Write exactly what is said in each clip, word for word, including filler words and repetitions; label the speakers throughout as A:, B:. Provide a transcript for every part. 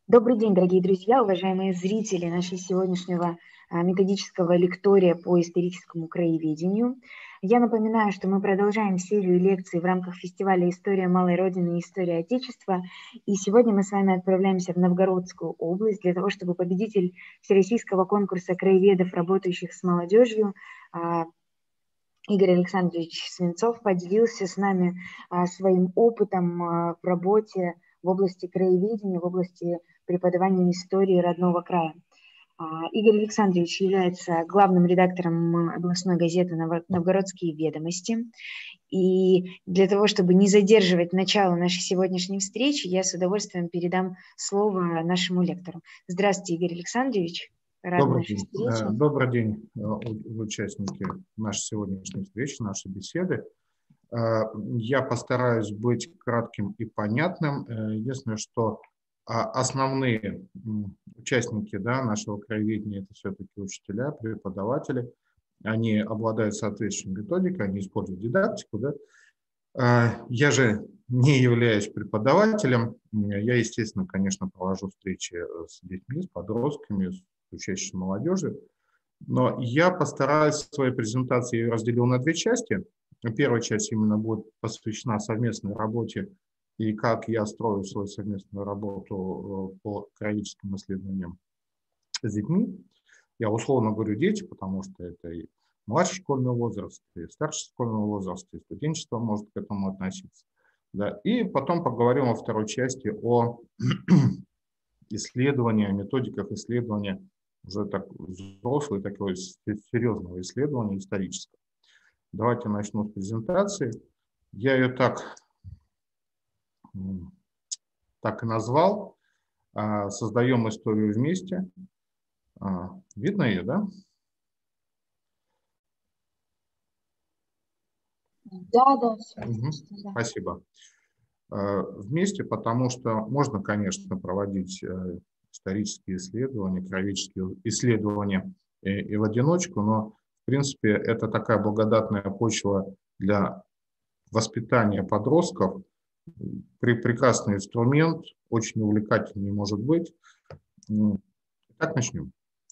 A: Добрый день, дорогие друзья, уважаемые зрители нашего сегодняшнего а, методического лектория по историческому краеведению. Я напоминаю, что мы продолжаем серию лекций в рамках фестиваля «История малой Родины и история Отечества». И сегодня мы с вами отправляемся в Новгородскую область для того, чтобы победитель Всероссийского конкурса краеведов, работающих с молодежью, а, Игорь Александрович Свинцов поделился с нами а, своим опытом а, в работе в области краеведения, в области преподавания истории родного края. А, Игорь Александрович является главным редактором областной газеты «Новгородские ведомости». И для того, чтобы не задерживать начало нашей сегодняшней встречи, я с удовольствием передам слово нашему лектору. Здравствуйте, Игорь Александрович. Рада
B: Добрый
A: нашей
B: день.
A: встрече.
B: Добрый день, участники нашей сегодняшней встречи, нашей беседы. Я постараюсь быть кратким и понятным. Единственное, что основные участники, да, нашего краеведения — это все-таки учителя, преподаватели. Они обладают соответствующей методикой, они используют дидактику. Да. Я же не являюсь преподавателем. Я, естественно, конечно, провожу встречи с детьми, с подростками, с учащейся молодежи. Но я постараюсь в своей презентации разделил на две части. Первая часть именно будет посвящена совместной работе и как я строю свою совместную работу по краеведческим исследованиям с детьми. Я условно говорю дети, потому что это и младший школьный возраст, и старший школьный возраст, и студенчество может к этому относиться. Да. И потом поговорим во второй части о исследовании, о методиках исследования уже так взрослого, такого серьезного исследования исторического. Давайте начну с презентации. Я ее так, так и назвал. Создаем историю вместе. Видно ее, да?
A: Да, да.
B: Угу. Спасибо. Вместе, потому что можно, конечно, проводить исторические исследования, краеведческие исследования и, и в одиночку, но, в принципе, это такая благодатная почва для воспитания подростков. При, прекрасный инструмент, очень увлекательный может быть. Итак, начнем.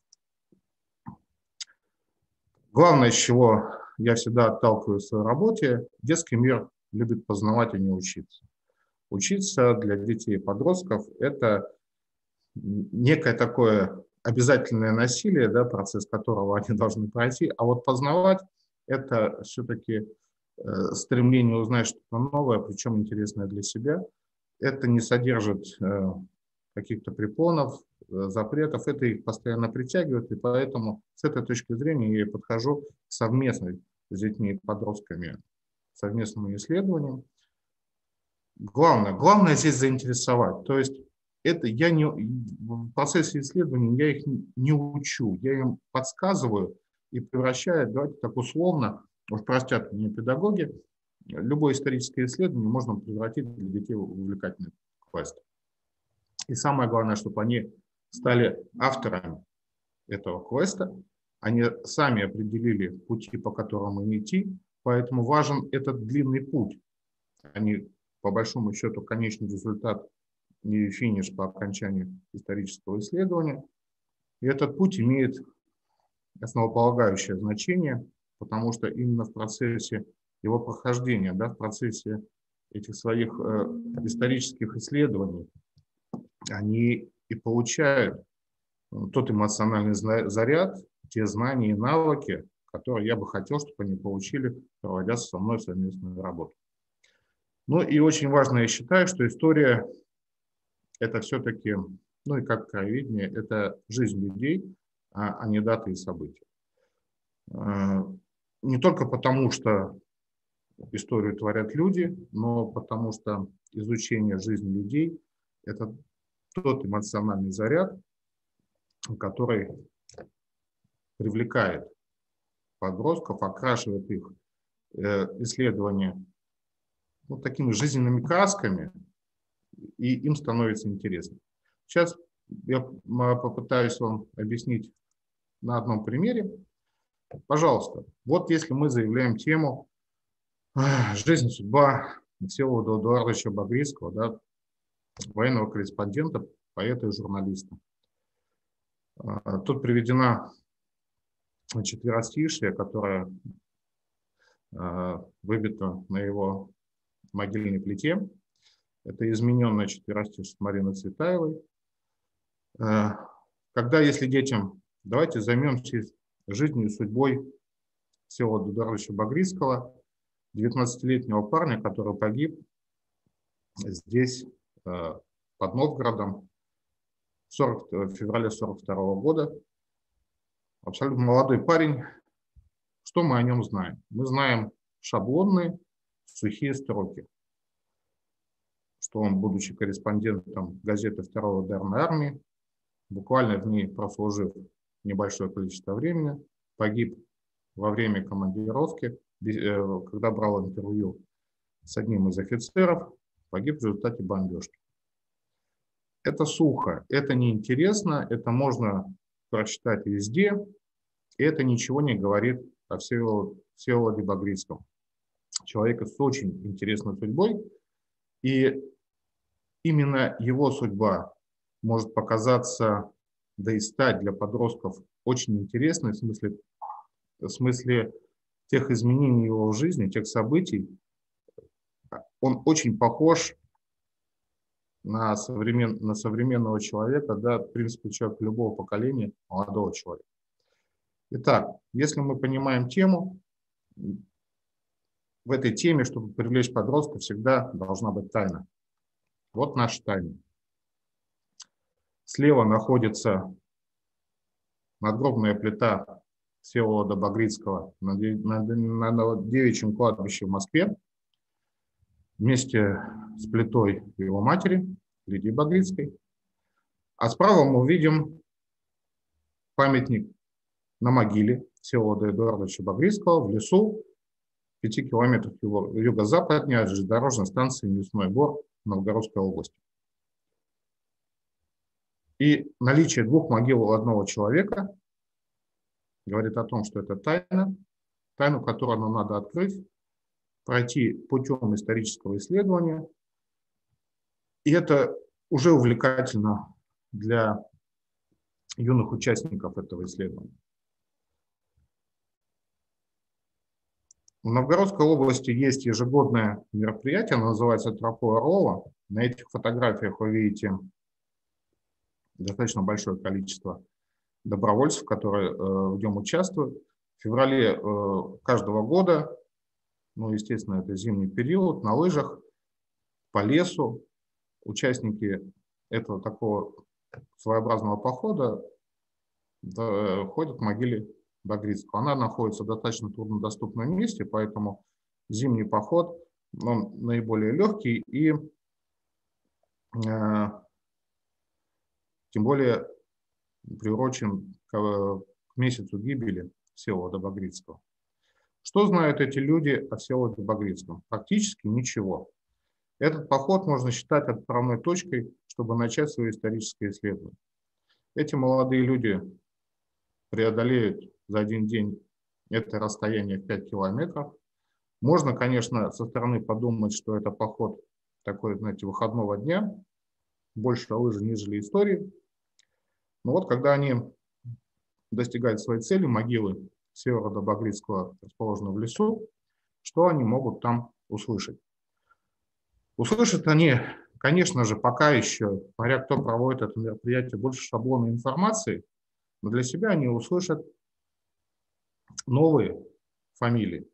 B: Главное, с чего я всегда отталкиваюсь в своей работе, детский мир любит познавать, а не учиться. Учиться для детей и подростков – это некое такое обязательное насилие, да, процесс которого они должны пройти, а вот познавать – это все-таки э, стремление узнать что-то новое, причем интересное для себя. Это не содержит э, каких-то препонов, э, запретов, это их постоянно притягивает, и поэтому с этой точки зрения я подхожу к совместной с детьми и подростками совместному исследованию. Главное, главное здесь заинтересовать, то есть это я не, в процессе исследования я их не учу, я им подсказываю и превращаю, давайте так условно, уж простят мне педагоги, любое историческое исследование можно превратить для детей в увлекательный квест. И самое главное, чтобы они стали авторами этого квеста, они сами определили пути, по которым им идти, поэтому важен этот длинный путь. Они, по большому счету, конечный результат и финиш по окончанию исторического исследования. И этот путь имеет основополагающее значение, потому что именно в процессе его прохождения, да, в процессе этих своих э, исторических исследований, они и получают тот эмоциональный заряд, те знания и навыки, которые я бы хотел, чтобы они получили, проводя со мной совместную работу. Ну и очень важно, я считаю, что история – это все-таки, ну и как краеведение, это жизнь людей, а не даты и события. Не только потому, что историю творят люди, но потому что изучение жизни людей – это тот эмоциональный заряд, который привлекает подростков, окрашивает их исследования вот такими жизненными красками, и им становится интересно. Сейчас я попытаюсь вам объяснить на одном примере. Пожалуйста, вот если мы заявляем тему «Жизнь, судьба» Всеволода Эдуардовича Багрицкого, да, военного корреспондента, поэта и журналиста. Тут приведена четверостишие, которое выбито на его могильной плите. Это измененное четверостишее Марины Цветаевой. Когда, если детям, давайте займемся жизнью и судьбой Всеволода Эдуардовича Багрицкого, девятнадцатилетнего парня, который погиб здесь, под Новгородом, в феврале сорок второго года. Абсолютно молодой парень. Что мы о нем знаем? Мы знаем шаблонные, сухие строки. Что он, будучи корреспондентом газеты второй ударной армии, буквально в ней прослужив небольшое количество времени, погиб во время командировки, когда брал интервью с одним из офицеров, погиб в результате бомбежки. Это сухо, это неинтересно, это можно прочитать везде, и это ничего не говорит о Всеволоде Багрицком. Человека с очень интересной судьбой, и именно его судьба может показаться, да и стать для подростков очень интересной в смысле, в смысле тех изменений его в жизни, тех событий. Он очень похож на, современ, на современного человека, да, в принципе, человека любого поколения, молодого человека. Итак, если мы понимаем тему, в этой теме, чтобы привлечь подростка, всегда должна быть тайна. Вот наша тайна. Слева находится надгробная плита Всеволода Багрицкого на, на, на, на девичьем кладбище в Москве, вместе с плитой его матери, Лидии Багрицкой. А справа мы видим памятник на могиле Всеволода Эдуардовича Багрицкого в лесу, в пяти километрах юго-западнее от железнодорожной станции Мясной Бор Новгородской области. И наличие двух могил у одного человека говорит о том, что это тайна, тайну, которую нам надо открыть, пройти путем исторического исследования. И это уже увлекательно для юных участников этого исследования. В Новгородской области есть ежегодное мероприятие, оно называется «Тропой Орлова». На этих фотографиях вы видите достаточно большое количество добровольцев, которые э, в нем участвуют. В феврале э, каждого года, ну, естественно, это зимний период, на лыжах по лесу участники этого такого своеобразного похода да, ходят к могиле Багрицкого. Она находится в достаточно труднодоступном месте, поэтому зимний поход он наиболее легкий и э, тем более приурочен к, к месяцу гибели Всеволода Багрицкого. Что знают эти люди о Всеволоде Багрицком? Практически ничего. Этот поход можно считать отправной точкой, чтобы начать свое историческое исследование. Эти молодые люди преодолеют за один день это расстояние в пять километров. Можно, конечно, со стороны подумать, что это поход такой, знаете, выходного дня, больше лыжи, нежели истории. Но вот когда они достигают своей цели, могилы Всеволода Багрицкого расположены в лесу, что они могут там услышать? Услышат они, конечно же, пока еще, смотря кто проводит это мероприятие, больше шаблонной информации, но для себя они услышат новые фамилии.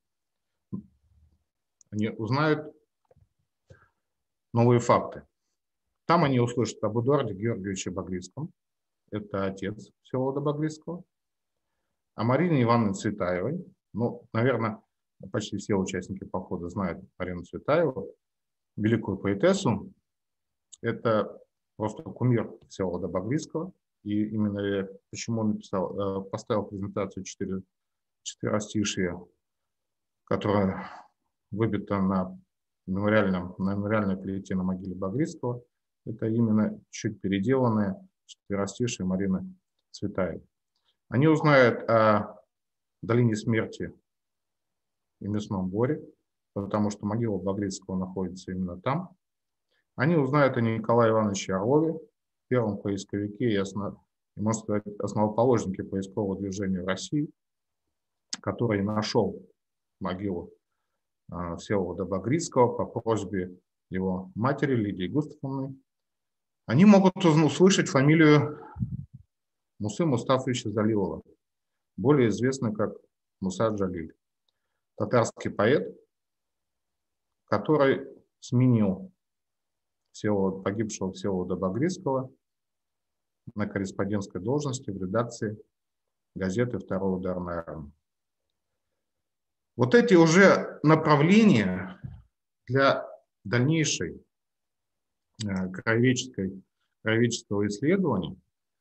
B: Они узнают новые факты. Там они услышат об Эдуарде Георгиевиче Багрицком, это отец Всеволода Багрицкого, о Марине Ивановне Цветаевой. Ну, наверное, почти все участники похода знают Марину Цветаеву, великую поэтессу. Это просто кумир Всеволода Багрицкого. И именно почему он написал, поставил презентацию четыре, четверостишие, которое выбито на, мемориальном, на мемориальной плите на могиле Багрицкого. Это именно чуть переделанное четверостишие Марины Цветаевой. Они узнают о долине смерти и Мясном Боре, потому что могила Багрицкого находится именно там. Они узнают о Николае Ивановиче Орлове, первом поисковике и, основ, можно сказать, основоположнике поискового движения в России, который нашел могилу э, Всеволода Багрицкого по просьбе его матери Лидии Густавовны. Они могут услышать фамилию Мусы Мустафовича Залилова, более известный как Муса Джалиль, татарский поэт, который сменил Всеволода, погибшего Всеволода Багрицкого на корреспондентской должности в редакции газеты «Второй ударной армии». Вот эти уже направления для дальнейшей краеведческой, краеведческого исследования.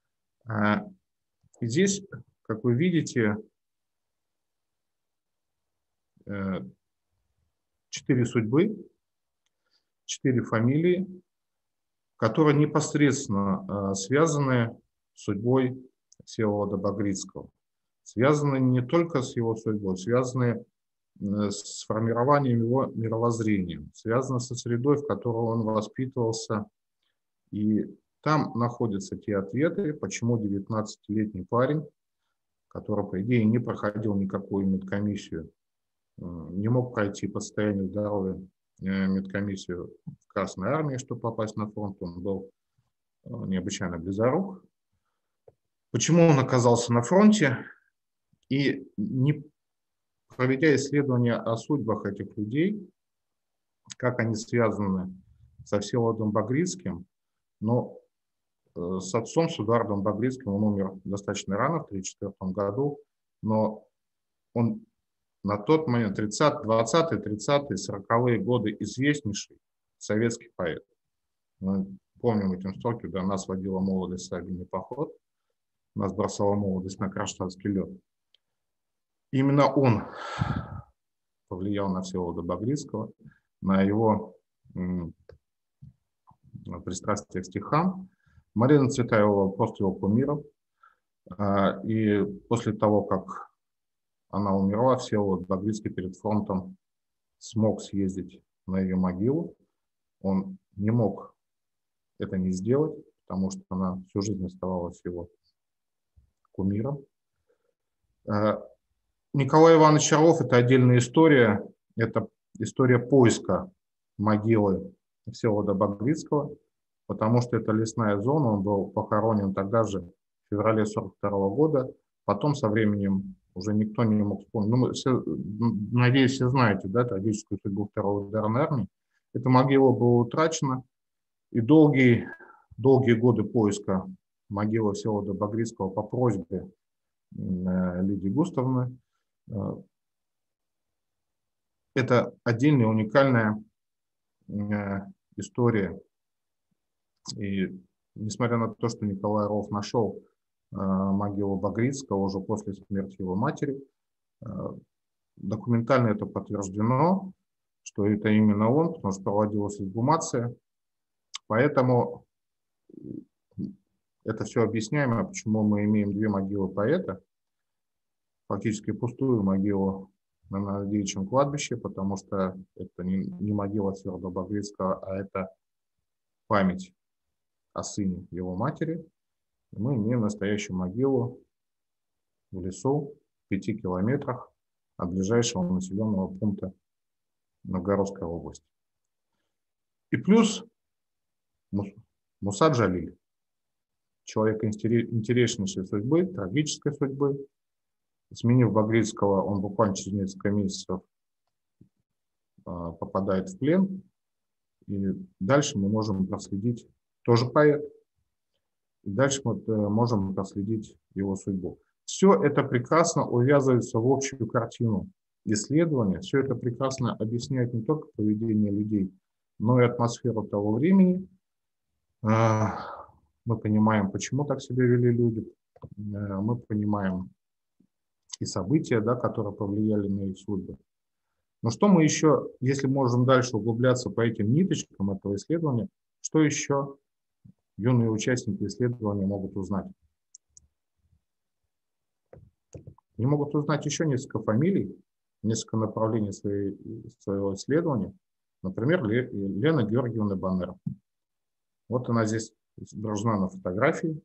B: И здесь, как вы видите, четыре судьбы, четыре фамилии, которые непосредственно связаны с судьбой Всеволода Багрицкого. Связаны не только с его судьбой, связаны с формированием его мировоззрения, связаны со средой, в которой он воспитывался. И там находятся те ответы, почему девятнадцатилетний парень, который, по идее, не проходил никакую медкомиссию, не мог пройти по состоянию здоровья медкомиссию в Красной армии, чтобы попасть на фронт, он был необычайно близорук. Почему он оказался на фронте? И не проведя исследования о судьбах этих людей, как они связаны со Всеволодом Багрицким, но с отцом, с Эдуардом Багрицким, он умер достаточно рано, в тысяча девятьсот тридцать четвёртом году, но он на тот момент, двадцатые, тридцатые, сороковые годы, известнейший советский поэт. Мы помним эти строки, да, нас водила молодость сабельный поход, нас бросала молодость на кронштадтский лед. Именно он повлиял на Всеволода Багрицкого, на его м, пристрастие к стихам. Марина Цветаева просто его кумиром. И после того, как она умерла, Всеволод Багрицкий перед фронтом смог съездить на ее могилу. Он не мог это не сделать, потому что она всю жизнь оставалась его кумиром. Николай Иванович Орлов – это отдельная история. Это история поиска могилы Всеволода Багрицкого, потому что это лесная зона, он был похоронен тогда же, в феврале сорок второго года. Потом со временем уже никто не мог вспомнить. Ну, мы все, надеюсь, все знаете, да, трагическую судьбу Второй ударной армии. Эта могила была утрачена, и долгие, долгие годы поиска могилы Всеволода Багрицкого по просьбе Лидии Густавовны. Это отдельная уникальная история. И несмотря на то, что Николай Орлов нашел могилу Багрицкого уже после смерти его матери, документально это подтверждено, что это именно он, потому что проводилась эксгумация. Поэтому это все объясняемо, почему мы имеем две могилы поэта, фактически пустую могилу на Надеевичьем кладбище, потому что это не, не могила Всеволода Багрицкого, а это память о сыне его матери. И мы имеем настоящую могилу в лесу в пяти километрах от ближайшего населенного пункта Новгородской области. И плюс Муса Джалиль, человек интереснейшей судьбы, трагической судьбы. Сменив Багрицкого, он буквально через несколько месяцев попадает в плен. И дальше мы можем проследить, тоже поэт, и дальше мы можем проследить его судьбу. Все это прекрасно увязывается в общую картину исследования, все это прекрасно объясняет не только поведение людей, но и атмосферу того времени. Мы понимаем, почему так себя вели люди, мы понимаем и события, да, которые повлияли на их судьбы. Но что мы еще, если можем дальше углубляться по этим ниточкам этого исследования, что еще юные участники исследования могут узнать? Они могут узнать еще несколько фамилий, несколько направлений своей, своего исследования. Например, Лена Георгиевна Баннер. Вот она здесь изображена на фотографии.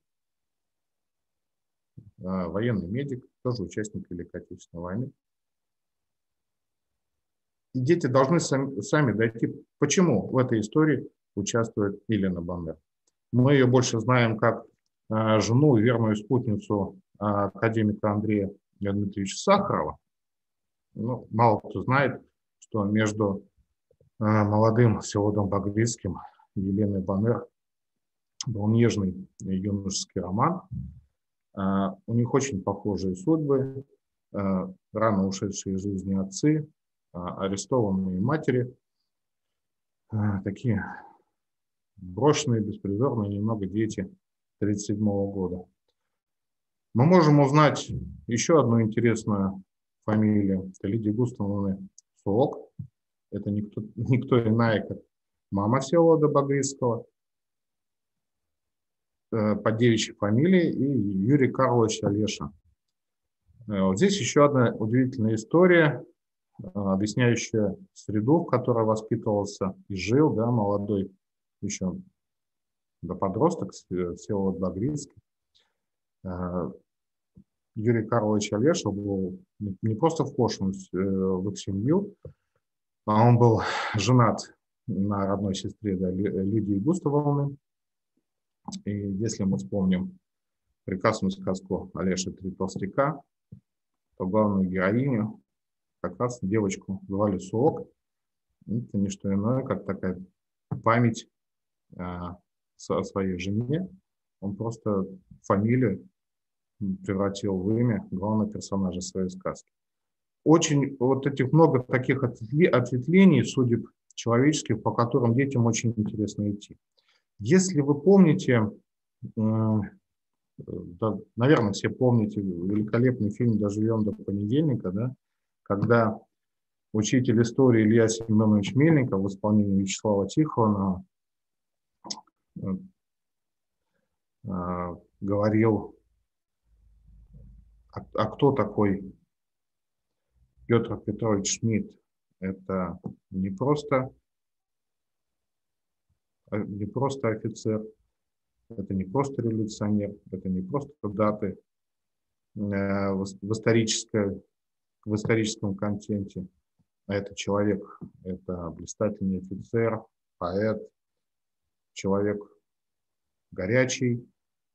B: Военный медик, тоже участник Великой Отечественной войны. И дети должны сами, сами дойти, почему в этой истории участвует Елена Бандера. Мы ее больше знаем как э, жену и верную спутницу э, академика Андрея Дмитриевича Сахарова. Ну, мало кто знает, что между э, молодым Всеволодом Багрицким и Еленой Бандер был нежный юношеский роман. Э, у них очень похожие судьбы, э, рано ушедшие из жизни отцы, арестованные матери, такие брошенные, беспризорные немного дети тысяча девятьсот тридцать седьмого года. Мы можем узнать еще одну интересную фамилию. Это Лидия Густавовна Суок. Это никто, никто иная, как мама Всеволода Багрицкого, по девичьей фамилии, и Юрий Карлович Олеша. Вот здесь еще одна удивительная история, объясняющая среду, в которой воспитывался и жил, да, молодой еще до подросток Всеволод Багрицкий. Юрий Карлович Олеша был не просто вхожим в их семью, а он был женат на родной сестре, да, Лидии Густавовны. И если мы вспомним прекрасную сказку Олеши «Три толстяка», то главную героиню, как раз девочку, звали Суок. Это не что иное, как такая память э, о своей жене. Он просто фамилию превратил в имя главного персонажа своей сказки. Очень вот этих много таких ответвлений судеб человеческих, по которым детям очень интересно идти. Если вы помните, э, да, наверное, все помните великолепный фильм «Доживем до понедельника», да, когда учитель истории Илья Семенович Мельников в исполнении Вячеслава Тихонова э, э, говорил, а, а кто такой Петр Петрович Шмидт? Это не просто, не просто офицер, это не просто революционер, это не просто даты э, в, в, исторической, в историческом контенте. А это человек, это блистательный офицер, поэт, человек горячий,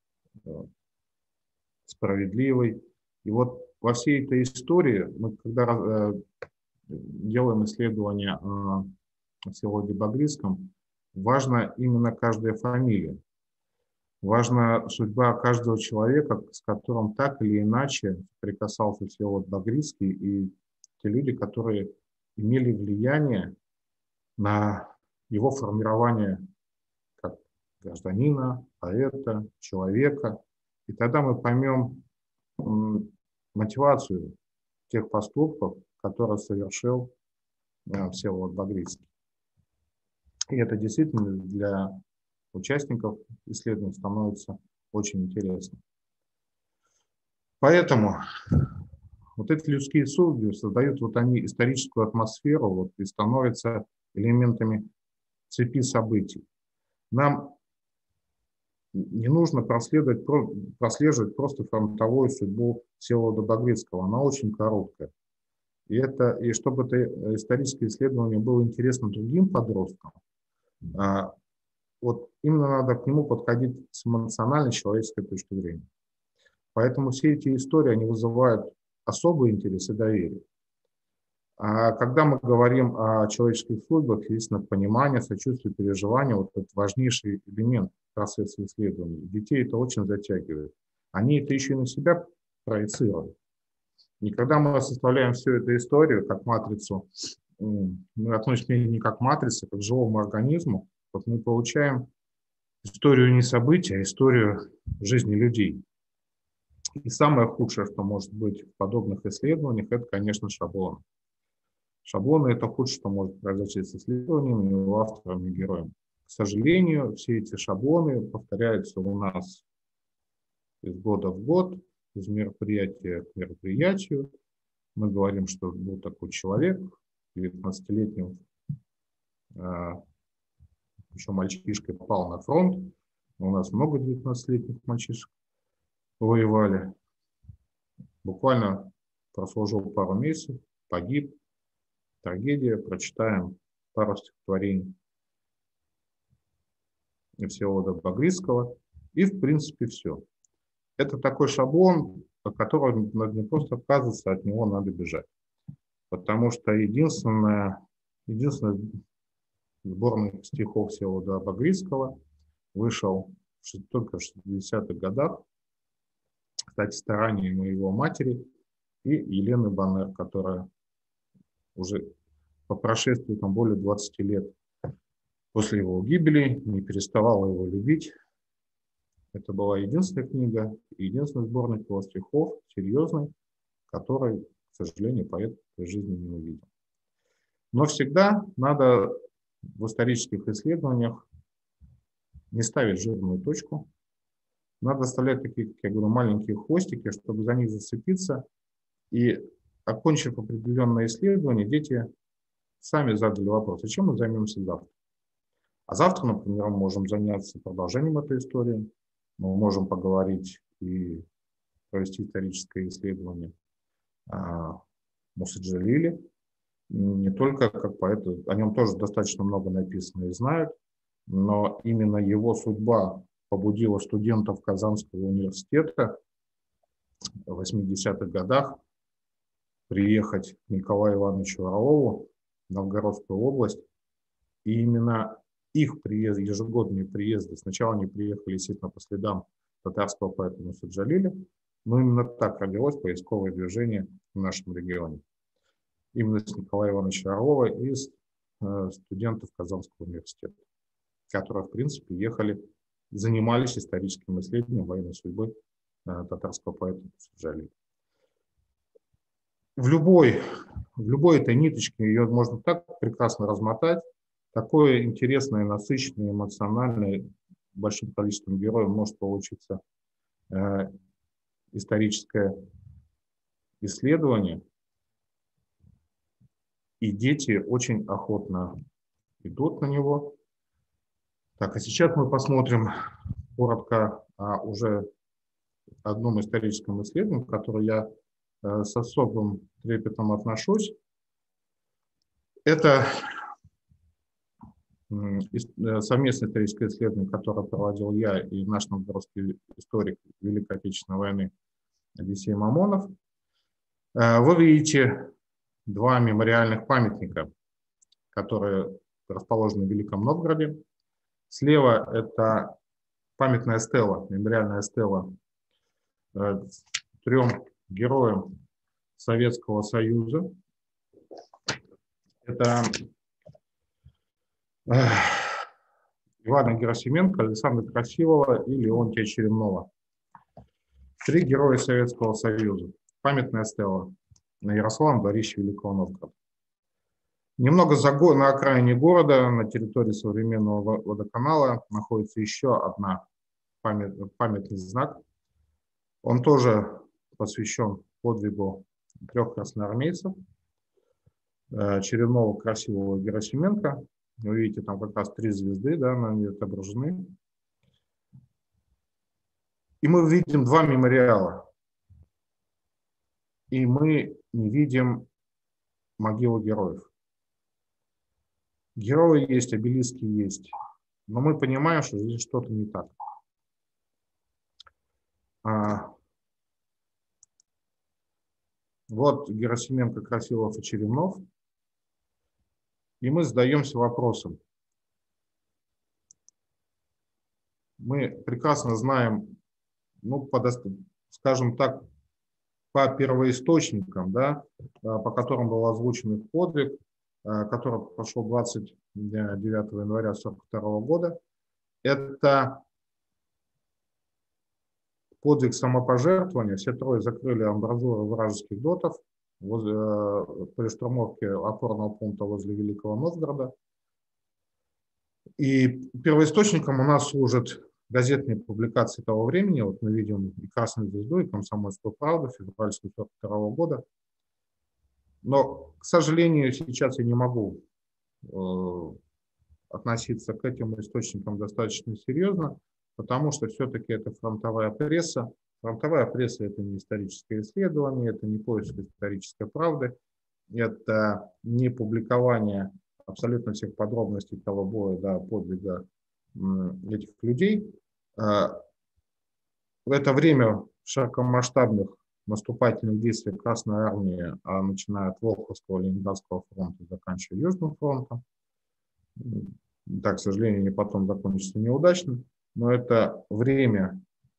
B: справедливый. И вот во всей этой истории, мы когда делаем исследования о Всеволоде Багрицком, важна именно каждая фамилия. Важна судьба каждого человека, с которым так или иначе прикасался Всеволод Багрицкий, и те люди, которые имели влияние на его формирование как гражданина, поэта, человека. И тогда мы поймем мотивацию тех поступков, которые совершил Всеволод Багрицкий. И это действительно для участников исследований становится очень интересно. Поэтому вот эти людские судьбы создают вот они историческую атмосферу вот, и становятся элементами цепи событий. Нам не нужно проследовать, прослеживать просто фронтовую судьбу Всеволода Багрицкого. Она очень короткая. И, это, и чтобы это историческое исследование было интересно другим подросткам, вот именно надо к нему подходить с эмоциональной человеческой точки зрения. Поэтому все эти истории, они вызывают особый интерес и доверие. А когда мы говорим о человеческих судьбах, естественно, понимание, сочувствие, переживание, вот этот важнейший элемент процесса исследования. Детей это очень затягивает. Они это еще и на себя проецируют. И когда мы составляем всю эту историю как матрицу, мы относимся не как к матрице, как к живому организму, вот мы получаем историю не событий, а историю жизни людей. И самое худшее, что может быть в подобных исследованиях, это, конечно, шаблоны. Шаблоны – это худшее, что может произойти с исследованиями, и авторами, и героями. К сожалению, все эти шаблоны повторяются у нас из года в год, из мероприятия к мероприятию. Мы говорим, что был такой человек, девятнадцатилетний, еще мальчишкой попал на фронт, У нас много девятнадцатилетних мальчишек воевали. Буквально прослужил пару месяцев, погиб. Трагедия. Прочитаем пару стихотворений Всеволода Багрицкого. И, в принципе, все. Это такой шаблон, от которого не просто отказываться, от него надо бежать. Потому что единственное, единственное сборник стихов Всеволода Багрицкого вышел только в шестидесятых годах. Кстати, стараниями его матери и Елены Баннер, которая уже по прошествии там, более двадцати лет после его гибели не переставала его любить. Это была единственная книга, единственный сборник его стихов, серьезный, который, к сожалению, поэт в жизни не увидел. Но всегда надо в исторических исследованиях не ставить жирную точку. Надо оставлять такие, как я говорю, маленькие хвостики, чтобы за них зацепиться. И, окончив определенное исследование, дети сами задали вопрос, а чем мы займемся завтра? А завтра, например, мы можем заняться продолжением этой истории. Мы можем поговорить и провести историческое исследование о Мусе Джалиле. Не только как поэт, о нем тоже достаточно много написано и знают, но именно его судьба побудила студентов Казанского университета в восьмидесятых годах приехать к Николаю Ивановичу Орлову в Новгородскую область. И именно их приезд, ежегодные приезды, сначала они приехали, естественно, по следам татарского поэта Мусы Джалиля, но именно так родилось поисковое движение в нашем регионе. Именно с Николая Ивановича Орлова и с э, студентов Казанского университета, которые, в принципе, ехали, занимались историческим исследованием военной судьбы э, татарского поэта Мусы Джалиля. В любой, в любой этой ниточке ее можно так прекрасно размотать. Такое интересное, насыщенное, эмоциональное, большим количеством героев может получиться э, историческое исследование. И дети очень охотно идут на него. Так, а сейчас мы посмотрим коротко о уже одном историческом исследовании, к которому я э, с особым трепетом отношусь. Это совместное историческое исследование, которое проводил я и наш новгородский историк Великой Отечественной войны Одиссей Мамонов. Вы видите два мемориальных памятника, которые расположены в Великом Новгороде. Слева это памятная стела, мемориальная стела трем героям Советского Союза. Это Ивана Герасименко, Александра Красилова и Леонтия Черемнова. Три героя Советского Союза. Памятная стела на Ярославом дворище Великого Новгорода. Немного за, на окраине города, на территории современного водоканала, находится еще одна памят, памятный знак. Он тоже посвящен подвигу трех красноармейцев Черемнова, Красилова и Герасименко. Вы видите, там как раз три звезды, да, они отображены. И мы видим два мемориала. И мы не видим могилы героев. Герои есть, обелиски есть. Но мы понимаем, что здесь что-то не так. А, вот Герасименко, Красилов и Черемнов. И мы задаемся вопросом. Мы прекрасно знаем, ну, по, скажем так, по первоисточникам, да, по которым был озвучен их подвиг, который прошел двадцать девятого января сорок второго года. Это подвиг самопожертвования. Все трое закрыли амбразуры вражеских дотов возле, при штурмовке опорного пункта возле Великого Новгорода. И первоисточником у нас служат газетные публикации того времени. Вот мы видим и «Красную звезду», и «Комсомольскую правду» февральского сорок второго года. Но, к сожалению, сейчас я не могу э, относиться к этим источникам достаточно серьезно, потому что все-таки это фронтовая пресса. Фронтовая пресса – это не историческое исследование, это не поиск исторической правды, это не публикование абсолютно всех подробностей того боя, да, подвига этих людей. В это время широкомасштабных наступательных действий Красной Армии, а начиная от Волховского, Ленинградского фронта, заканчивая Южным фронтом, так, к сожалению, не потом закончится неудачно, но это время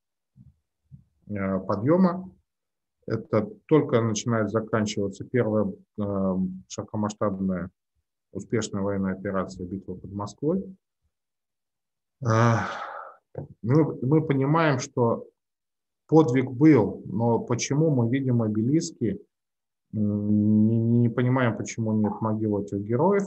B: подъема, это только начинает заканчиваться первая э, широкомасштабная успешная военная операция «Битва под Москвой». Э, мы, мы понимаем, что подвиг был, но почему мы видим обелиски, не, не понимаем, почему нет могил этих героев,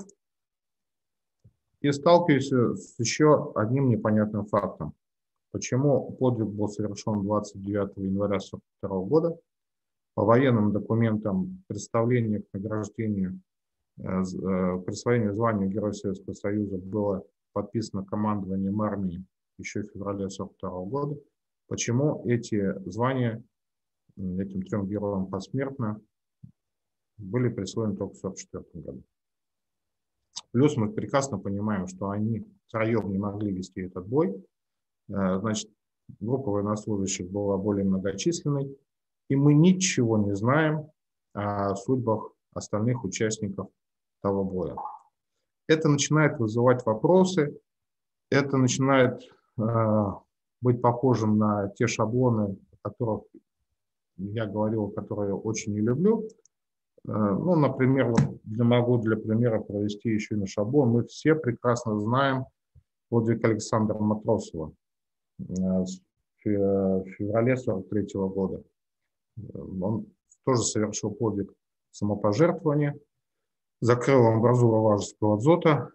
B: и сталкиваемся с еще одним непонятным фактом. Почему подвиг был совершен двадцать девятого января тысяча девятьсот сорок второго года? По военным документам представление к награждению, присвоению звания Героя Советского Союза было подписано командованием армии еще в феврале тысяча девятьсот сорок второго года. Почему эти звания этим трем героям посмертно были присвоены только в тысяча девятьсот сорок четвёртом году? Плюс мы прекрасно понимаем, что они втроем не могли вести этот бой. Значит, группа военнослужащих была более многочисленной, и мы ничего не знаем о судьбах остальных участников того боя. Это начинает вызывать вопросы, это начинает э, быть похожим на те шаблоны, о которых я говорил, которые я очень не люблю. Э, ну, например, вот для, могу для примера провести еще один шаблон. Мы все прекрасно знаем подвиг Александра Матросова э, в феврале сорок третьего года. Он тоже совершил подвиг самопожертвования, закрыл амбразуру Вражеского дзота,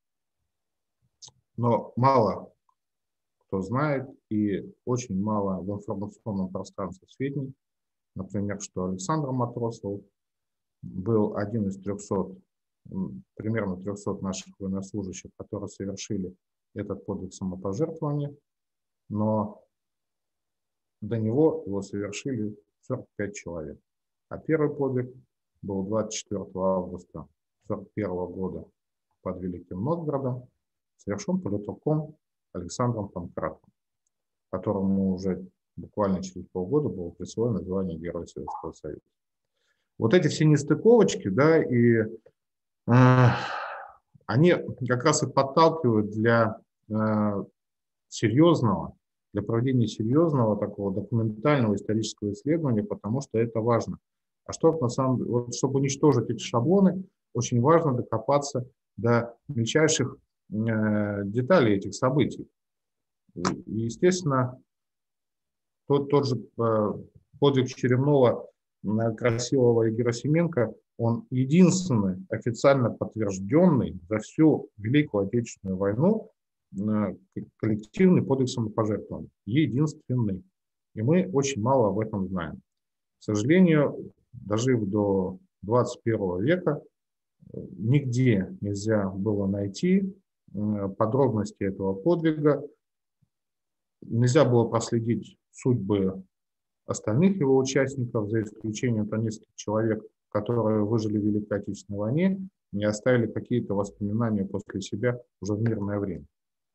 B: но мало кто знает и очень мало в информационном пространстве сведений, например, что Александр Матросов был один из трехсот, примерно трехсот наших военнослужащих, которые совершили этот подвиг самопожертвования, но до него его совершили сорок пять человек. А первый подвиг был двадцать четвёртого августа сорок первого года под Великим Новгородом, совершен политруком Александром Панкратовым, которому уже буквально через полгода было присвоено звание Героя Советского Союза. Вот эти все нестыковочки, да, и э, они как раз и подталкивают для э, серьезного, для проведения серьезного такого документального исторического исследования, потому что это важно. А что на самом деле, вот, чтобы уничтожить эти шаблоны, очень важно докопаться до мельчайших э, деталей этих событий. И, естественно, тот, тот же э, подвиг Черемнова, э, Красилова и Герасименко, он единственный официально подтвержденный за всю Великую Отечественную войну э, коллективный подвиг самопожертвования. Единственный. И мы очень мало об этом знаем. К сожалению, дожив до двадцать первого века, нигде нельзя было найти подробности этого подвига, нельзя было проследить судьбы остальных его участников, за исключением там нескольких человек, которые выжили в Великой Отечественной войне, не оставили какие-то воспоминания после себя уже в мирное время.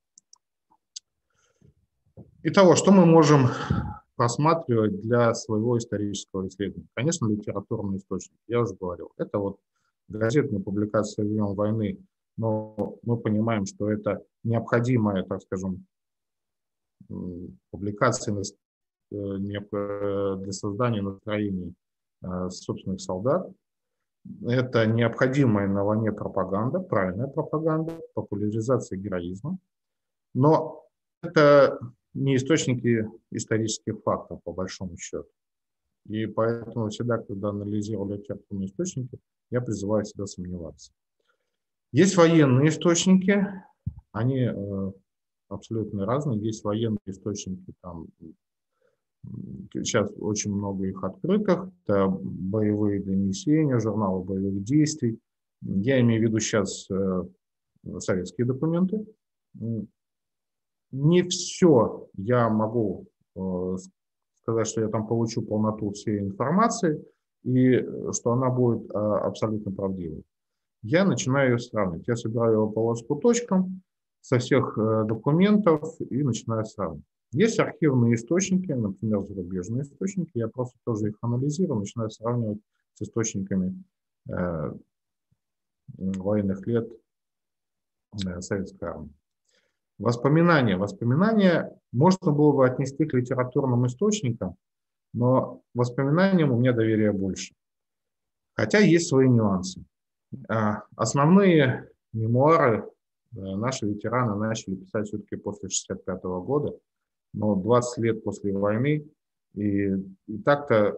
B: Итого, что мы можем просматривать для своего исторического исследования? Конечно, литературный источник, я уже говорил. Это вот газетные публикации времен войны, но мы понимаем, что это необходимая, так скажем, публикация для создания настроений собственных солдат. Это необходимая на войне пропаганда, правильная пропаганда, популяризация героизма. Но это не источники исторических фактов, по большому счету. И поэтому всегда, когда анализирую литературные источники, я призываю себя сомневаться. Есть военные источники, они э, абсолютно разные. Есть военные источники, там, сейчас очень много их открытых, это боевые донесения, журналы боевых действий. Я имею в виду сейчас э, советские документы. Не все я могу э, сказать, что я там получу полноту всей информации и что она будет а, абсолютно правдивой. Я начинаю ее сравнивать. Я собираю его полоску точкам со всех э, документов и начинаю сравнивать. Есть архивные источники, например, зарубежные источники. Я просто тоже их анализирую, начинаю сравнивать с источниками э, военных лет э, Советской армии. Воспоминания. Воспоминания можно было бы отнести к литературным источникам, но воспоминаниям у меня доверия больше. Хотя есть свои нюансы. Основные мемуары наши ветераны начали писать все-таки после шестьдесят пятого года, но двадцать лет после войны, и, и так-то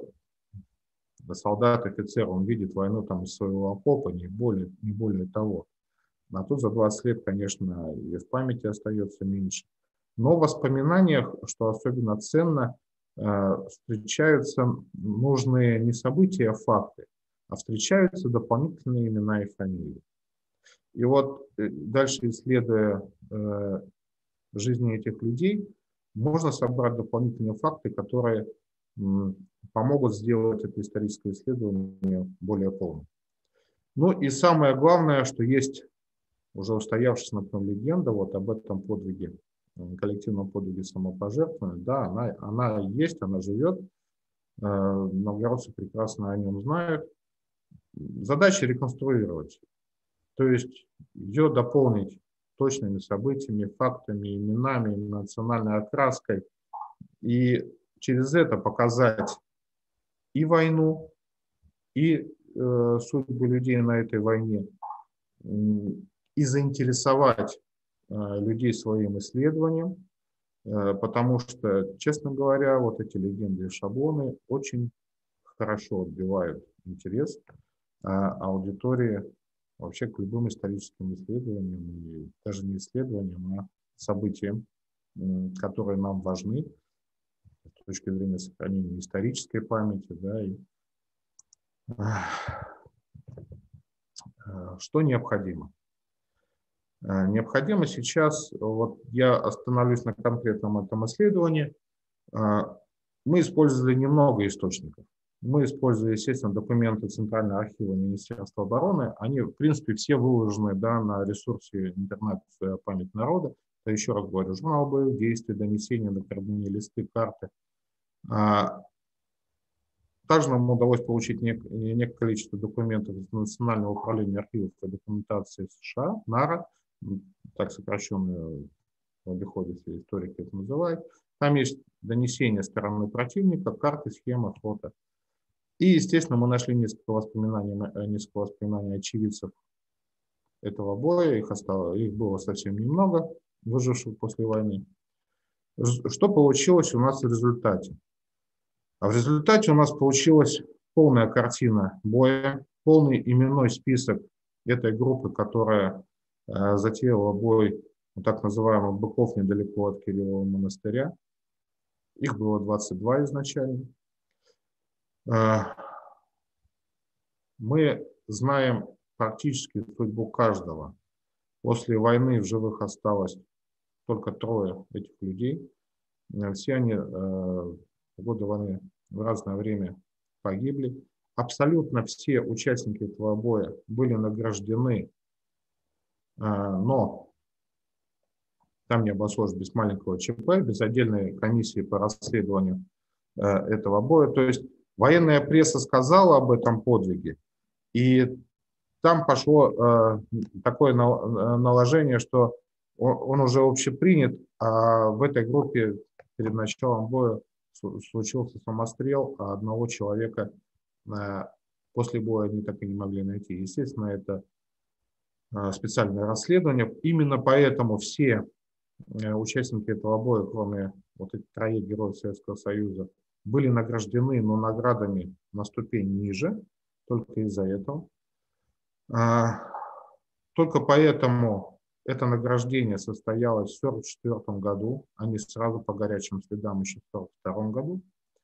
B: солдат, офицер, он видит войну там из своего окопа, не более, не более того. А тут за двадцать лет, конечно, и в памяти остается меньше. Но в воспоминаниях, что особенно ценно, встречаются нужные не события, а факты, а встречаются дополнительные имена и фамилии. И вот дальше, исследуя э, жизни этих людей, можно собрать дополнительные факты, которые м, помогут сделать это историческое исследование более полным. Ну и самое главное, что есть уже устоявшаяся, например, легенда вот об этом подвиге, коллективном подвиге самопожертвования. Да, она, она есть, она живет, э, новгородцы прекрасно о нем знают. Задача реконструировать. То есть ее дополнить точными событиями, фактами, именами, национальной окраской. И через это показать и войну, и э, судьбы людей на этой войне, и заинтересовать э, людей своим исследованием, э, потому что, честно говоря, вот эти легенды и шаблоны очень хорошо отбивают интерес э, аудитории вообще к любым историческим исследованиям, и даже не исследованиям, а событиям, которые нам важны с точки зрения сохранения исторической памяти. Да, и, что необходимо? Необходимо сейчас, вот я остановлюсь на конкретном этом исследовании, мы использовали немного источников. Мы использовали, естественно, документы Центрального архива Министерства обороны. Они, в принципе, все выложены да, на ресурсе интернет «Память народа». Я еще раз говорю, журнал боевых действий, донесения, накладные листы, карты. Также нам удалось получить некое количество документов из Национального управления архивов и документации США, НАРА, так сокращенно в обиходе все историки это называют. Там есть донесения стороны противника, карты, схемы, фото. И, естественно, мы нашли несколько воспоминаний, несколько воспоминаний очевидцев этого боя. Их, осталось, их было совсем немного, выживших после войны. Что получилось у нас в результате? А в результате у нас получилась полная картина боя, полный именной список этой группы, которая э, затеяла бой у так называемых быков недалеко от Кириллова монастыря. Их было двадцать два изначально. Мы знаем практически судьбу каждого. После войны в живых осталось только трое этих людей. Все они в годы войны в разное время погибли. Абсолютно все участники этого боя были награждены, но там не обошлось без маленького ЧП, без отдельной комиссии по расследованию этого боя. То есть военная пресса сказала об этом подвиге, и там пошло э, такое наложение, что он, он уже общепринят, а в этой группе перед началом боя случился самострел, а одного человека э, после боя они так и не могли найти. Естественно, это э, специальное расследование. Именно поэтому все э, участники этого боя, кроме вот этих троих героев Советского Союза, были награждены, но наградами на ступень ниже, только из-за этого. Только поэтому это награждение состоялось в сорок четвёртом году, а не сразу по горячим следам еще в сорок втором году.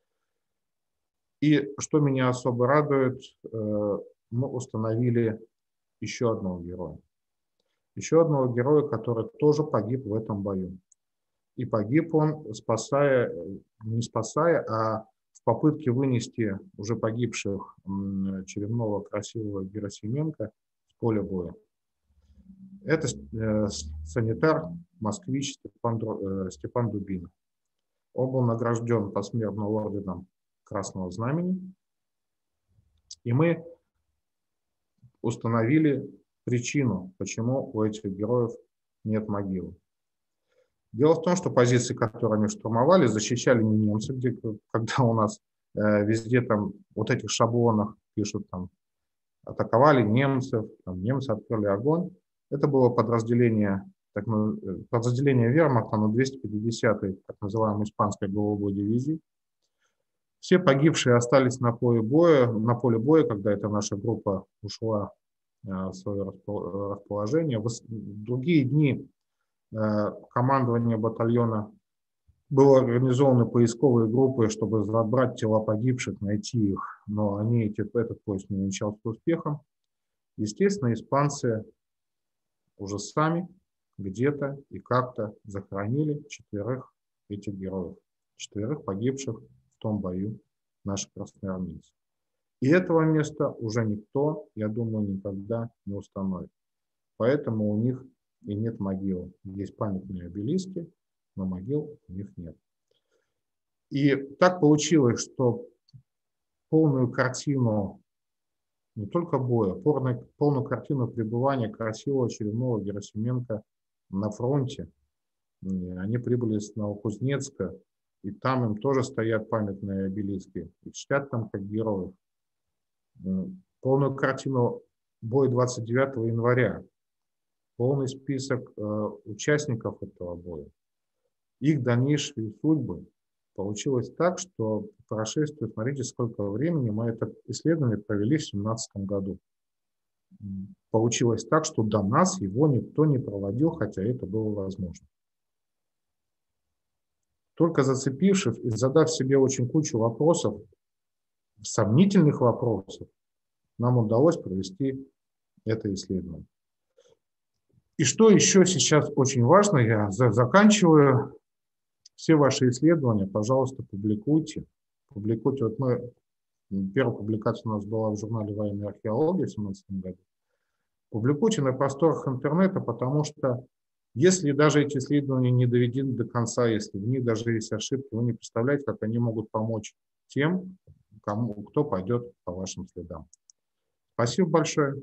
B: И что меня особо радует, мы установили еще одного героя. Еще одного героя, который тоже погиб в этом бою. И погиб он, спасая, не спасая, а в попытке вынести уже погибших Черемного, Красилова, Герасименко с поля боя. Это санитар, москвич Степан, Степан Дубин. Он был награжден посмертно орденом Красного Знамени. И мы установили причину, почему у этих героев нет могилы. Дело в том, что позиции, которые они штурмовали, защищали не немцы, где, когда у нас э, везде там вот этих шаблонах пишут, там, атаковали немцев, там, немцы открыли огонь. Это было подразделение, так, подразделение вермахта на двести пятидесятой, так называемой испанской голубой дивизии. Все погибшие остались на поле боя, на поле боя, когда эта наша группа ушла э, в свое расположение. В другие дни командование батальона было организованы поисковые группы, чтобы забрать тела погибших, найти их, но они, эти, этот поиск не увенчался успехом. Естественно, испанцы уже сами где-то и как-то захоронили четверых этих героев, четверых погибших в том бою наших красноармейцев. И этого места уже никто, я думаю, никогда не установит. Поэтому у них и нет могил. Есть памятные обелиски, но могил у них нет. И так получилось, что полную картину не только боя, полную, полную картину пребывания Красилова, Черемного, Герасименко на фронте. Они прибыли с Новокузнецка, и там им тоже стоят памятные обелиски. И чтят там как героев. Полную картину боя двадцать девятого января. Полный список э, участников этого боя. Их дальнейшие судьбы. Получилось так, что по прошествию, смотрите, сколько времени мы это исследование провели в две тысячи семнадцатом году. Получилось так, что до нас его никто не проводил, хотя это было возможно. Только зацепившись и задав себе очень кучу вопросов, сомнительных вопросов, нам удалось провести это исследование. И что еще сейчас очень важно, я заканчиваю, все ваши исследования, пожалуйста, публикуйте. Публикуйте. Вот мы, первая публикация у нас была в журнале «Военная археология» в две тысячи семнадцатом году. Публикуйте на просторах интернета, потому что если даже эти исследования не доведены до конца, если в них даже есть ошибки, вы не представляете, как они могут помочь тем, кому, кто пойдет по вашим следам. Спасибо большое.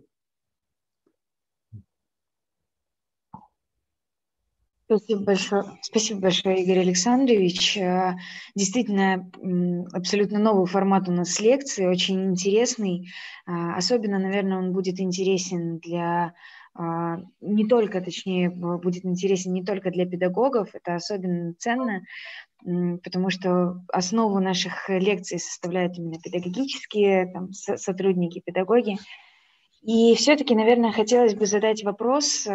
A: Спасибо большое, спасибо большое, Игорь Александрович. Действительно, абсолютно новый формат у нас лекции, очень интересный. Особенно, наверное, он будет интересен для не только, точнее, будет интересен не только для педагогов, это особенно ценно, потому что основу наших лекций составляют именно педагогические там, сотрудники, педагоги. И все-таки, наверное, хотелось бы задать вопрос...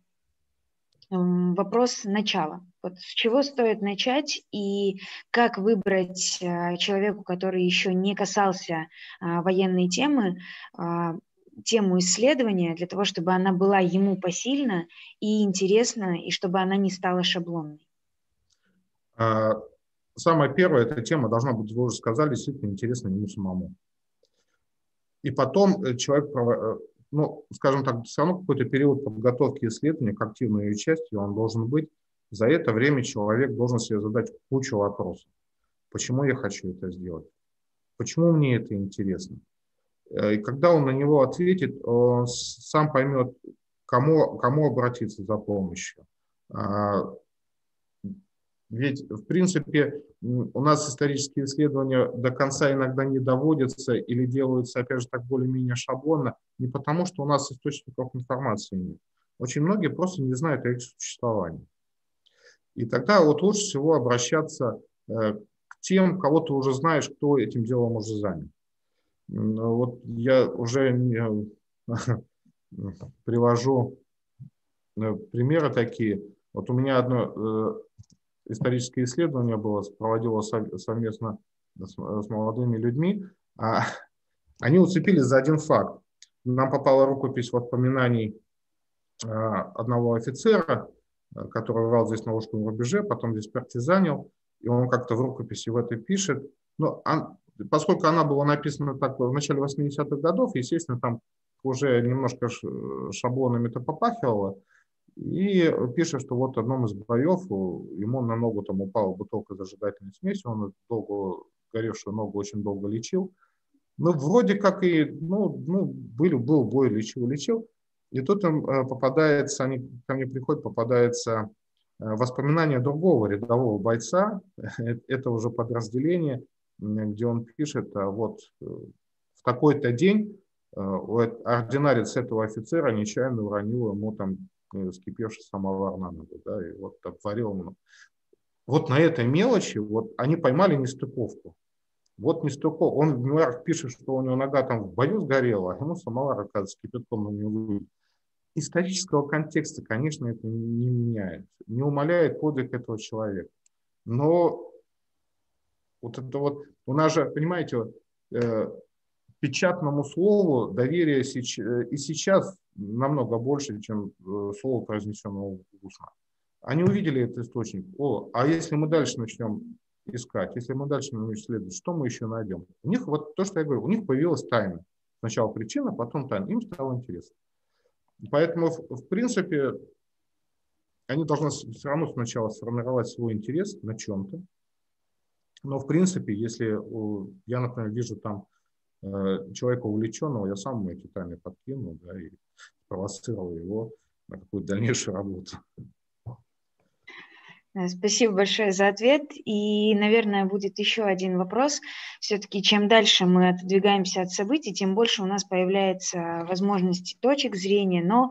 A: Вопрос начала. Вот с чего стоит начать и как выбрать человеку, который еще не касался военной темы, тему исследования, для того, чтобы она была ему посильна и интересна, и чтобы она не стала шаблонной?
B: Самое первое, эта тема должна быть, вы уже сказали, действительно интересна ему самому. И потом человек... Ну, скажем так, все равно какой-то период подготовки исследования к активной ее части он должен быть. За это время человек должен себе задать кучу вопросов. Почему я хочу это сделать? Почему мне это интересно? И когда он на него ответит, он сам поймет, кому, кому обратиться за помощью. Ведь, в принципе, у нас исторические исследования до конца иногда не доводятся или делаются, опять же, так более-менее шаблонно, не потому, что у нас источников информации нет. Очень многие просто не знают о их существовании. И тогда вот лучше всего обращаться к тем, кого ты уже знаешь, кто этим делом уже занят. Вот я уже привожу примеры такие. Вот у меня одно... историческое исследование было, проводилось совместно с, с молодыми людьми. А, они уцепились за один факт. Нам попала рукопись воспоминаний а, одного офицера, который воевал здесь на Волжском рубеже, потом здесь партизанил, и он как-то в рукописи в этой пишет. Но он, поскольку она была написана так в начале восьмидесятых годов, естественно, там уже немножко шаблонами-то попахивало, и пишет, что вот в одном из боев ему на ногу там упала бутылка зажигательной смеси, он долго, горевшую ногу очень долго лечил. Ну, вроде как и, ну, ну были, был бой, лечил, лечил. И тут им попадается, они ко мне приходят, попадается воспоминание другого рядового бойца, это уже подразделение, где он пишет, вот в такой-то день ординарец этого офицера нечаянно уронил ему там вскипевший самовар на ногу, да, и вот обварил ему. Вот на этой мелочи вот они поймали нестыковку. Вот нестыковка. Он в мемуарах пишет, что у него нога там в бою сгорела, а ему самовар, оказывается, кипятком на него вылил. Исторического контекста, конечно, это не меняет, не умаляет подвиг этого человека. Но вот это вот, у нас же, понимаете, э, печатному слову доверие сеч, и сейчас намного больше, чем э, слово, произнесенного устно. Они увидели этот источник. О, а если мы дальше начнем искать, если мы дальше начнем исследовать, что мы еще найдем? У них, вот то, что я говорю, у них появилась тайна. Сначала причина, потом тайна. Им стало интересно. Поэтому, в принципе, они должны все равно сначала сформировать свой интерес на чем-то. Но, в принципе, если я, например, вижу там человека увлеченного, я сам ему эти тайны подкинул, да, и спровоцировал его на какую-то дальнейшую работу.
A: Спасибо большое за ответ. И, наверное, будет еще один вопрос. Все-таки, чем дальше мы отодвигаемся от событий, тем больше у нас появляется возможностей точек зрения, но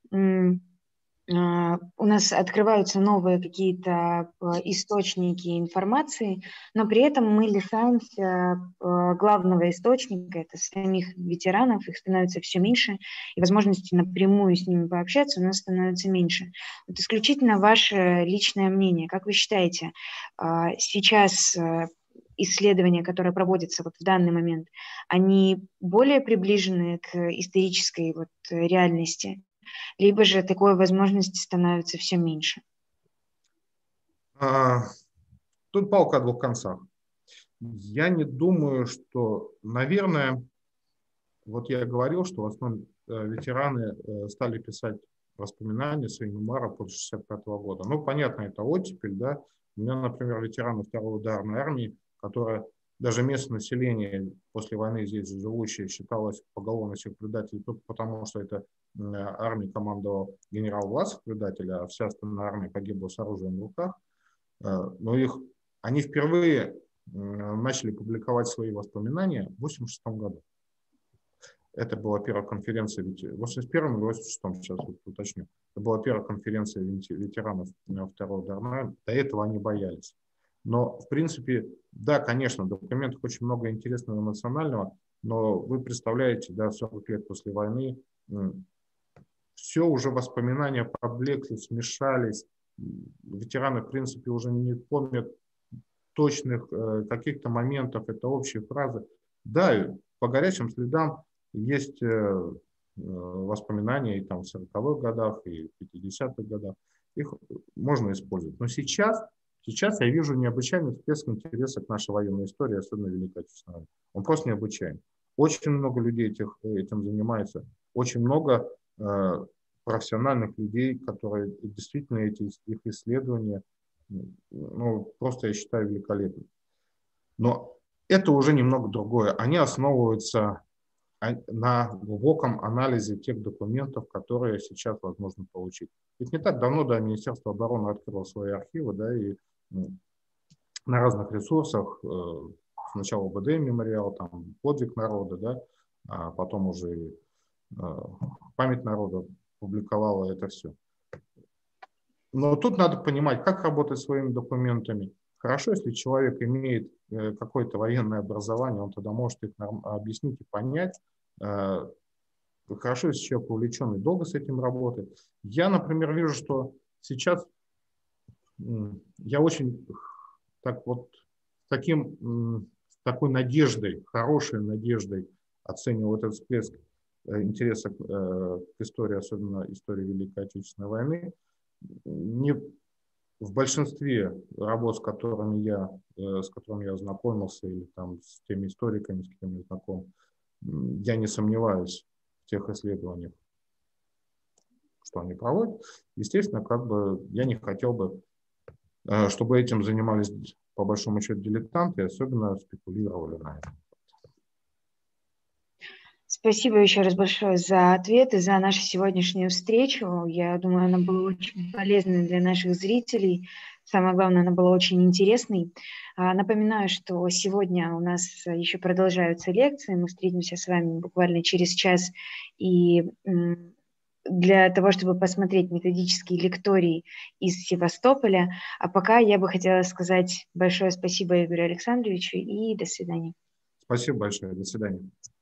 A: у нас открываются новые какие-то источники информации, но при этом мы лишаемся главного источника, это самих ветеранов, их становится все меньше, и возможности напрямую с ними пообщаться у нас становится меньше. Вот исключительно ваше личное мнение. Как вы считаете, сейчас исследования, которые проводятся вот в данный момент, они более приближены к исторической вот реальности? Либо же такой возможности становится все меньше?
B: А, тут палка о двух концах. Я не думаю, что, наверное, вот я говорил, что в основном ветераны стали писать воспоминания, свои мемуары после шестьдесят пятого года. Ну, понятно, это оттепель, да. У меня, например, ветераны второй ударной армии, которая даже местное население после войны здесь живущее считалось поголовно всех предателей только потому, что это армией командовал генерал Власов, предатель, а вся остальная армия погибла с оружием в руках. Но их, они впервые начали публиковать свои воспоминания в восемьдесят шестом году. Это была первая конференция, в восемьдесят первом или восемьдесят шестом, сейчас вот уточню. Это была первая конференция ветеранов второго ударной. До этого они боялись. Но, в принципе, да, конечно, в документах очень много интересного эмоционального, но вы представляете, да, сорок лет после войны, все уже воспоминания поблекли, смешались. Ветераны, в принципе, уже не помнят точных э, каких-то моментов, это общие фразы. Да, по горячим следам есть э, воспоминания и там в сороковых годах, и в пятидесятых годах. Их можно использовать. Но сейчас, сейчас я вижу необычайный всплеск интереса к нашей военной истории, особенно Великой Отечественной войны. Он просто необычайный. Очень много людей этих, этим занимается. Очень много э, профессиональных людей, которые действительно эти их исследования, ну, просто я считаю великолепным. Но это уже немного другое. Они основываются на глубоком анализе тех документов, которые сейчас возможно получить. Ведь не так давно, да, Министерство обороны открыло свои архивы, да, и на разных ресурсах, сначала ОБД мемориал, там, подвиг народа, да, а потом уже память народа публиковала это все. Но тут надо понимать, как работать своими документами. Хорошо, если человек имеет какое-то военное образование, он тогда может их объяснить и понять. Хорошо, если человек увлеченный, долго с этим работает. Я, например, вижу, что сейчас я очень так вот таким, такой надеждой, хорошей надеждой оцениваю этот всплеск интереса к истории, особенно истории Великой Отечественной войны. не в большинстве работ, с которыми я, с которыми я знакомился, или там с теми историками, с которыми я знаком, я не сомневаюсь в тех исследованиях, что они проводят. Естественно, как бы я не хотел бы, чтобы этим занимались по большому счету дилетанты, особенно спекулировали на этом.
A: Спасибо еще раз большое за ответ и за нашу сегодняшнюю встречу. Я думаю, она была очень полезной для наших зрителей. Самое главное, она была очень интересной. Напоминаю, что сегодня у нас еще продолжаются лекции. Мы встретимся с вами буквально через час. И для того, чтобы посмотреть методические лектории из Севастополя. А пока я бы хотела сказать большое спасибо Игорю Александровичу и до свидания.
B: Спасибо большое. До свидания.